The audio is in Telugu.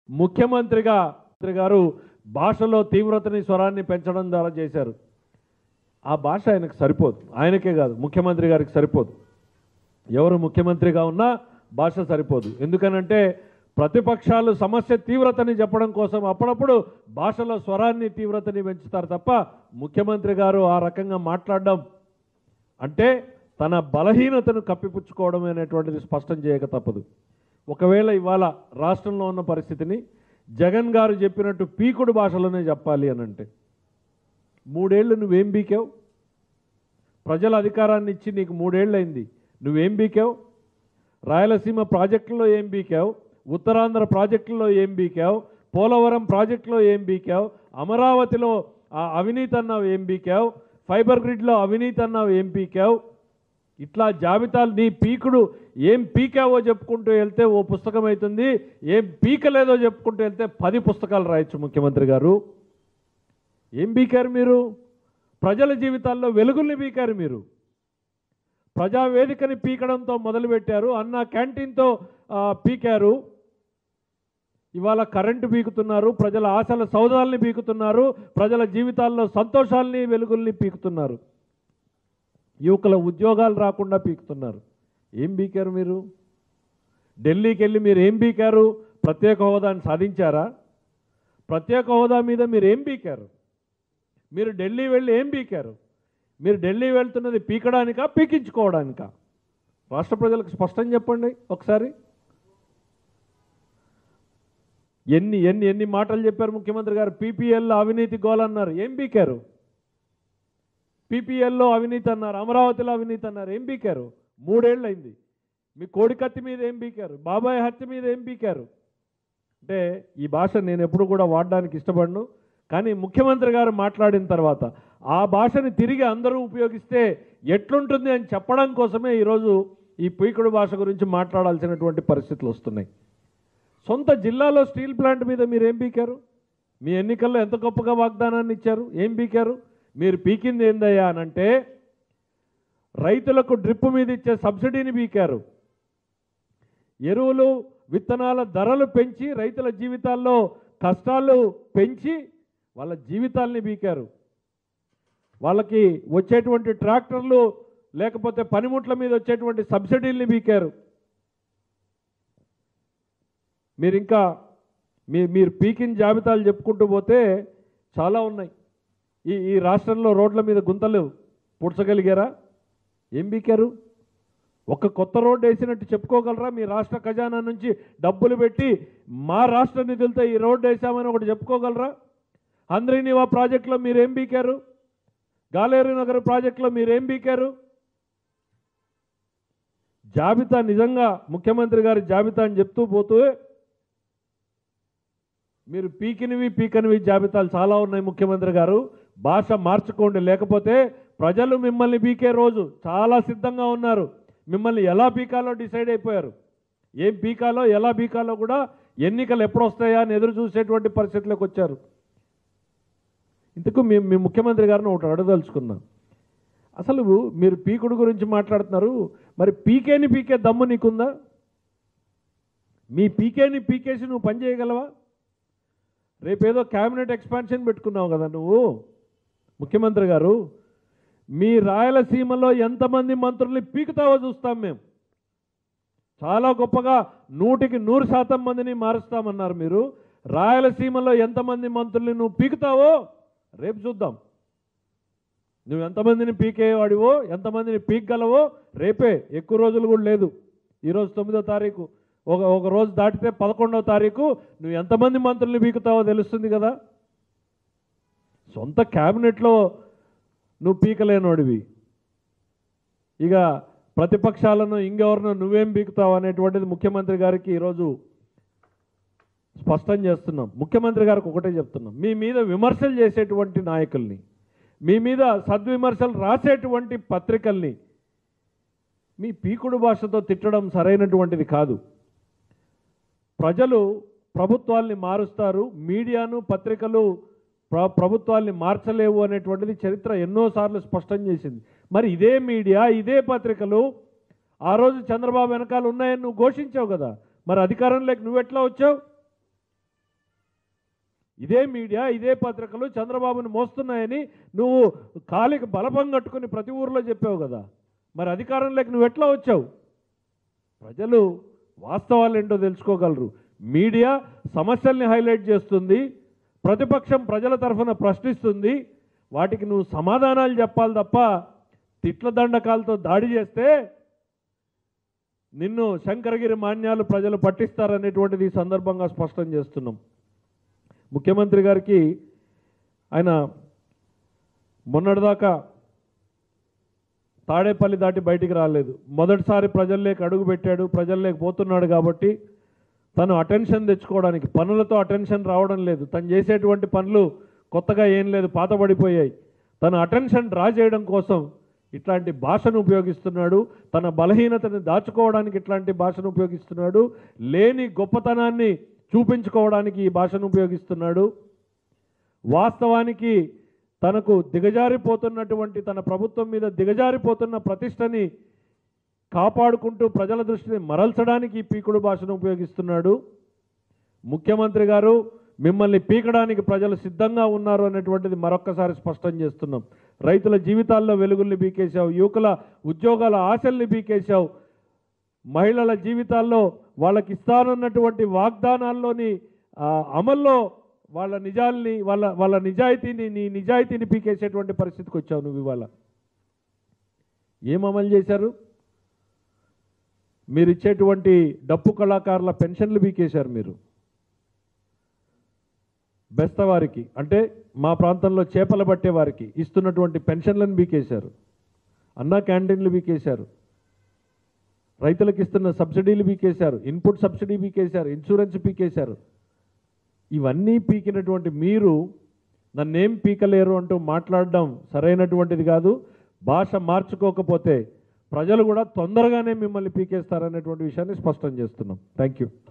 ముఖ్యమంత్రిగా గారు భాషలో తీవ్రతని స్వరాన్ని పెంచడం ద్వారా చేశారు. ఆ భాష ఆయనకు సరిపోదు, ఆయనకే కాదు ముఖ్యమంత్రి గారికి సరిపోదు. ఎవరు ముఖ్యమంత్రిగా ఉన్నా భాష సరిపోదు. ఎందుకనంటే ప్రతిపక్షాలు సమస్య తీవ్రతని చెప్పడం కోసం అప్పుడప్పుడు భాషలో స్వరాన్ని తీవ్రతని పెంచుతారు తప్ప ముఖ్యమంత్రి గారు ఆ రకంగా మాట్లాడడం అంటే తన బలహీనతను కప్పిపుచ్చుకోవడం అనేటువంటిది స్పష్టం చేయక తప్పదు. ఒకవేళ ఇవాళ రాష్ట్రంలో ఉన్న పరిస్థితిని జగన్ గారు చెప్పినట్టు పీకుడు భాషలోనే చెప్పాలి అని అంటే 3 ఏళ్ళు నువ్వేం బీకావు? ప్రజల అధికారాన్ని ఇచ్చి నీకు 3 ఏళ్ళు అయింది, నువ్వేం బీకావు? రాయలసీమ ప్రాజెక్టులో ఏం బీకావు? ఉత్తరాంధ్ర ప్రాజెక్టులో ఏం బీకావు? పోలవరం ప్రాజెక్టులో ఏం బీకావు? అమరావతిలో అవినీతి అన్నావు ఏం బీకావు? ఫైబర్ గ్రిడ్లో అవినీతి అన్నావు ఏం పీకావు? ఇట్లా జాబితాలు నీ పీకుడు ఏం పీకావో చెప్పుకుంటూ వెళ్తే ఓ పుస్తకం అవుతుంది, ఏం పీకలేదో చెప్పుకుంటూ వెళ్తే 10 పుస్తకాలు రాయొచ్చు ముఖ్యమంత్రి గారు. ఏం పీకారు మీరు? ప్రజల జీవితాల్లో వెలుగుల్ని పీకారు మీరు. ప్రజావేదికని పీకడంతో మొదలుపెట్టారు, అన్న క్యాంటీన్తో పీకారు, ఇవాళ కరెంటు పీకుతున్నారు, ప్రజల ఆశల సౌదాల్ని పీకుతున్నారు, ప్రజల జీవితాల్లో సంతోషాల్ని వెలుగుల్ని పీకుతున్నారు, యువకుల ఉద్యోగాలు రాకుండా పీకుతున్నారు. ఏం పీకారు మీరు? ఢిల్లీకి వెళ్ళి మీరు ఏం పీకారు? ప్రత్యేక హోదాని సాధించారా? ప్రత్యేక హోదా మీద మీరు ఏం పీకారు? మీరు ఢిల్లీ వెళ్ళి ఏం పీకారు? మీరు ఢిల్లీ వెళ్తున్నది పీకడానికా పీకించుకోవడానికా? రాష్ట్ర ప్రజలకు స్పష్టం చెప్పండి ఒకసారి. ఎన్ని మాటలు చెప్పారు ముఖ్యమంత్రి గారు. పీపీఎల్లో అవినీతి గోలన్నారు, ఏం పీకారు? పీపీఎల్లో అవినీతి అన్నారు, అమరావతిలో అవినీతి అన్నారు, ఏం పీకారు? 3 ఏళ్ళు అయింది. మీ కోడికత్తి మీద ఏం పీకారు? బాబాయ్ హత్య మీద ఏం పీకారు? అంటే ఈ భాష నేను ఎప్పుడు కూడా వాడడానికి ఇష్టపడను, కానీ ముఖ్యమంత్రి గారు మాట్లాడిన తర్వాత ఆ భాషని తిరిగి అందరూ ఉపయోగిస్తే ఎట్లుంటుంది అని చెప్పడం కోసమే ఈరోజు ఈ పీకుడు భాష గురించి మాట్లాడాల్సినటువంటి పరిస్థితులు వస్తున్నాయి. సొంత జిల్లాలో స్టీల్ ప్లాంట్ మీద మీరు ఏం పీకారు? మీ ఎన్నికల్లో ఎంత గొప్పగా వాగ్దానాన్ని ఇచ్చారు, ఏం పీకారు? మీరు పీకింది ఏందయ్యా అనంటే రైతులకు డ్రిప్ మీద ఇచ్చే సబ్సిడీని పీకారు, ఎరువులు విత్తనాల ధరలు పెంచి రైతుల జీవితాల్లో కష్టాలు పెంచి వాళ్ళ జీవితాల్ని పీకారు, వాళ్ళకి వచ్చేటువంటి ట్రాక్టర్లు లేకపోతే పనిముట్ల మీద వచ్చేటువంటి సబ్సిడీల్ని పీకారు. మీరు పీకిన జాబితాలు చెప్పుకుంటూ పోతే చాలా ఉన్నాయి. ఈ రాష్ట్రంలో రోడ్ల మీద గుంతలు పూడ్చగలిగారా? ఏం పీకారు? ఒక కొత్త రోడ్డు వేసినట్టు చెప్పుకోగలరా? మీ రాష్ట్ర ఖజానా నుంచి డబ్బులు పెట్టి మా రాష్ట్ర నిధులతో ఈ రోడ్డు వేసామని ఒకటి చెప్పుకోగలరా? హంద్రీనివా ప్రాజెక్టులో మీరేం పీకారు? గాలేరు నగర్ ప్రాజెక్టులో మీరేం పీకారు? జాబితా నిజంగా ముఖ్యమంత్రి గారి జాబితా అని చెప్తూ పోతూ మీరు పీకనివి జాబితాలు చాలా ఉన్నాయి. ముఖ్యమంత్రి గారు భాష మార్చుకోండి, లేకపోతే ప్రజలు మిమ్మల్ని పీకే రోజు చాలా సిద్ధంగా ఉన్నారు. మిమ్మల్ని ఎలా పీకాలో డిసైడ్ అయిపోయారు. ఏం పీకాలో ఎలా పీకాలో కూడా ఎన్నికలు ఎప్పుడు వస్తాయా అని ఎదురు చూసేటువంటి పరిస్థితులకు వచ్చారు. ఇంతకు మీ ముఖ్యమంత్రి గారిని ఒకటి అడగదలుచుకున్నాం. అసలు మీరు పీకుడు గురించి మాట్లాడుతున్నారు, మరి పీకే దమ్ము నీకుందా? మీ పీకేసి నువ్వు పని చేయగలవా? రేపేదో క్యాబినెట్ ఎక్స్పాన్షన్ పెట్టుకున్నావు కదా నువ్వు ముఖ్యమంత్రి గారు. మీ రాయలసీమలో ఎంతమంది మంత్రుల్ని పీకుతావో చూస్తాం మేము. చాలా గొప్పగా 100% మందిని మారుస్తామన్నారు మీరు. రాయలసీమలో ఎంతమంది మంత్రుల్ని నువ్వు పీకుతావో రేపు చూద్దాం. నువ్వు ఎంతమందిని పీకేవాడివో, ఎంతమందిని పీకగలవో రేపే. ఎక్కువ రోజులు కూడా లేదు. ఈరోజు 9వ తారీఖు, ఒక రోజు దాటితే 11వ తారీఖు నువ్వు ఎంతమంది మంత్రుల్ని పీకుతావో తెలుస్తుంది కదా. సొంత క్యాబినెట్లో నువ్వు పీకలేనోడివి, ఇక ప్రతిపక్షాలను ఇంకెవరినో నువ్వేం పీకుతావు అనేటువంటిది ముఖ్యమంత్రి గారికి ఈరోజు స్పష్టం చేస్తున్నాం. ముఖ్యమంత్రి గారికి ఒకటే చెప్తున్నాం, మీ మీద విమర్శలు చేసేటువంటి నాయకుల్ని, మీ మీద సద్విమర్శలు రాసేటువంటి పత్రికల్ని మీ పీకుడు భాషతో తిట్టడం సరైనటువంటిది కాదు. ప్రజలు ప్రభుత్వాల్ని మారుస్తారు, మీడియాను పత్రికలు ప్రభుత్వాల్ని మార్చలేవు అనేటువంటిది చరిత్ర ఎన్నోసార్లు స్పష్టం చేసింది. మరి ఇదే మీడియా, ఇదే పత్రికలు ఆ రోజు చంద్రబాబు వెనకాల ఉన్నాయని నువ్వు ఘోషించావు కదా, మరి అధికారంలోకి నువ్వెట్లా వచ్చావు? ఇదే మీడియా ఇదే పత్రికలు చంద్రబాబుని మోస్తున్నాయని నువ్వు కాలికి బలపం కట్టుకుని ప్రతి ఊర్లో చెప్పావు కదా. మరి అధికారంలోకి నువ్వు ఎట్లా వచ్చావు? ప్రజలు వాస్తవాలు ఏంటో తెలుసుకోగలరు. మీడియా సమస్యల్ని హైలైట్ చేస్తుంది, ప్రతిపక్షం ప్రజల తరఫున ప్రశ్నిస్తుంది, వాటికి నువ్వు సమాధానాలు చెప్పాలి తప్ప తిట్ల దండకాలతో దాడి చేస్తే నిన్ను శంకరగిరి మాన్యాలు ప్రజలు పట్టిస్తారనేటువంటిది ఈ సందర్భంగా స్పష్టం చేస్తున్నాం. ముఖ్యమంత్రి గారికి ఆయన మొన్నటిదాకా తాడేపల్లి దాటి బయటికి రాలేదు. మొదటిసారి ప్రజల్లోకి అడుగు పెట్టాడు, ప్రజల్లోకి పోతున్నాడు కాబట్టి తను అటెన్షన్ తెచ్చుకోవడానికి, పనులతో అటెన్షన్ రావడం లేదు. తను చేసేటువంటి పనులు కొత్తగా ఏం లేదు, పాతబడిపోయాయి. తను అటెన్షన్ డ్రా చేయడం కోసం ఇట్లాంటి భాషను ఉపయోగిస్తున్నాడు. తన బలహీనతను దాచుకోవడానికి ఇట్లాంటి భాషను ఉపయోగిస్తున్నాడు. లేని గొప్పతనాన్ని చూపించుకోవడానికి ఈ భాషను ఉపయోగిస్తున్నాడు. వాస్తవానికి తనకు దిగజారిపోతున్నటువంటి, తన ప్రభుత్వం మీద దిగజారిపోతున్న ప్రతిష్టని కాపాడుకుంటూ ప్రజల దృష్టిని మరల్చడానికి ఈ పీకుడు భాషను ఉపయోగిస్తున్నాడు. ముఖ్యమంత్రి గారు, మిమ్మల్ని పీకడానికి ప్రజలు సిద్ధంగా ఉన్నారు అనేటువంటిది మరొక్కసారి స్పష్టం చేస్తున్నాం. రైతుల జీవితాల్లో వెలుగుల్ని బీకేశావు, యువకుల ఉద్యోగాల ఆశల్ని బీకేశావు, మహిళల జీవితాల్లో వాళ్ళకి ఇస్తానన్నటువంటి వాగ్దానాల్లోని అమల్లో వాళ్ళ నిజాల్ని వాళ్ళ నిజాయితీని, నీ నిజాయితీని పీకేసేటువంటి పరిస్థితికి వచ్చావు నువ్వు. ఇవాళ ఏం అమలు చేశారు? మీరు ఇచ్చేటువంటి డప్పు కళాకారుల పెన్షన్లు పీకేశారు. మీరు బెస్తవారికి, అంటే మా ప్రాంతంలో చేపలు పట్టే వారికి ఇస్తున్నటువంటి పెన్షన్లను బీకేశారు. అన్నా క్యాంటీన్లు బీకేశారు. రైతులకు ఇస్తున్న సబ్సిడీలు బీకేశారు. ఇన్పుట్ సబ్సిడీ బీకేశారు. ఇన్సూరెన్స్ పీకేశారు. ఇవన్నీ పీకినటువంటి మీరు నన్నేం పీకలేరు అంటూ మాట్లాడడం సరైనటువంటిది కాదు. భాష మార్చుకోకపోతే ప్రజలు కూడా తొందరగానే మిమ్మల్ని పీకేస్తారనేటువంటి విషయాన్ని స్పష్టం చేస్తున్నాం. Thank you.